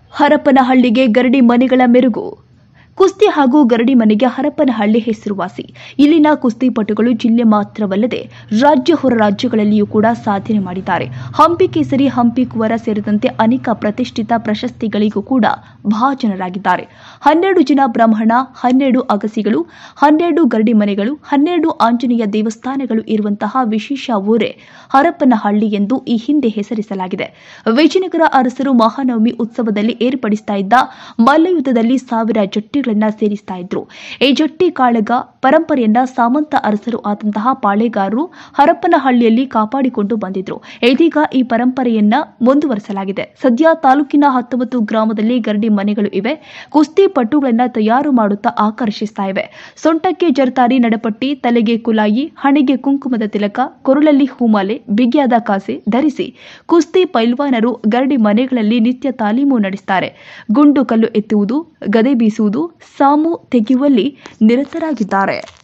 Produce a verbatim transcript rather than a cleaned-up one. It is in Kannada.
ಹರಪನಹಳ್ಳಿಗೆ ಗರಡಿ ಮನೆಗಳ ಮೆರುಗು. ಕುಸ್ತಿ ಹಾಗೂ ಗರಡಿ ಮನೆಗೆ ಹರಪನಹಳ್ಳಿ ಹೆಸರುವಾಸಿ. ಇಲ್ಲಿನ ಕುಸ್ತಿಪಟುಗಳು ಜಿಲ್ಲೆ ಮಾತ್ರವಲ್ಲದೆ ರಾಜ್ಯ ಹೊರ ರಾಜ್ಯಗಳಲ್ಲಿಯೂ ಕೂಡ ಸಾಧನೆ ಮಾಡಿದ್ದಾರೆ. ಹಂಪಿ ಕೇಸರಿ, ಹಂಪಿ ಕುವರ ಸೇರಿದಂತೆ ಅನೇಕ ಪ್ರತಿಷ್ಠಿತ ಪ್ರಶಸ್ತಿಗಳಿಗೂ ಕೂಡ ಭಾಜನರಾಗಿದ್ದಾರೆ. ಹನ್ನೆರಡು ಜನ ಬ್ರಾಹ್ಮಣ, ಹನ್ನೆರಡು ಅಗಸಿಗಳು, ಹನ್ನೆರಡು ಗರಡಿ ಮನೆಗಳು, ಹನ್ನೆರಡು ಆಂಜನೇಯ ದೇವಸ್ಥಾನಗಳು ಇರುವಂತಹ ವಿಶೇಷ ಊರೇ ಹರಪನಹಳ್ಳಿ ಎಂದು ಈ ಹಿಂದೆ ಹೆಸರಿಸಲಾಗಿದೆ. ವಿಜಯನಗರ ಅರಸರು ಮಹಾನವಮಿ ಉತ್ಸವದಲ್ಲಿ ಏರ್ಪಡಿಸ್ತಾ ಇದ್ದ ಮಲ್ಲಯುದ್ಧದಲ್ಲಿ ಸಾವಿರ ಜಟ್ಟಿ ಸೇರಿಸ್ತಾ ಇದ್ರು. ಈ ಜಟ್ಟಿ ಕಾಳಗ ಪರಂಪರೆಯನ್ನ ಸಾಮಂತ ಅರಸರು ಆದಂತಹ ಪಾಳೆಗಾರರು ಹರಪನಹಳ್ಳಿಯಲ್ಲಿ ಕಾಪಾಡಿಕೊಂಡು ಬಂದಿದ್ರು. ಇದೀಗ ಈ ಪರಂಪರೆಯನ್ನ ಮುಂದುವರಿಸಲಾಗಿದೆ. ಸದ್ಯ ತಾಲೂಕಿನ ಹತ್ತೊಂಬತ್ತು ಗ್ರಾಮದಲ್ಲಿ ಗರಡಿ ಮನೆಗಳು ಇವೆ. ಕುಸ್ತಿ ಪಟುಗಳನ್ನ ತಯಾರು ಮಾಡುತ್ತಾ ಆಕರ್ಷಿಸ್ತಾ ಇವೆ. ಸೊಂಟಕ್ಕೆ ಜರತಾರಿ ನಡಪಟ್ಟಿ, ತಲೆಗೆ ಕುಲಾಯಿ, ಹಣೆಗೆ ಕುಂಕುಮದ ತಿಲಕ, ಕೊರಳಲ್ಲಿ ಹೂಮಾಲೆ, ಬಿಗಿಯಾದ ಕಾಸೆ ಧರಿಸಿ ಕುಸ್ತಿ ಪೈಲ್ವಾನರು ಗರಡಿ ಮನೆಗಳಲ್ಲಿ ನಿತ್ಯ ತಾಲೀಮು ನಡೆಸುತ್ತಾರೆ. ಗುಂಡು ಕಲ್ಲು ಎತ್ತುವುದು, ಗದೆ ಬೀಸುವುದು, ಸಾಮು ತೆಗೆಯುವಲ್ಲಿ ನಿರತರಾಗಿದ್ದಾರೆ.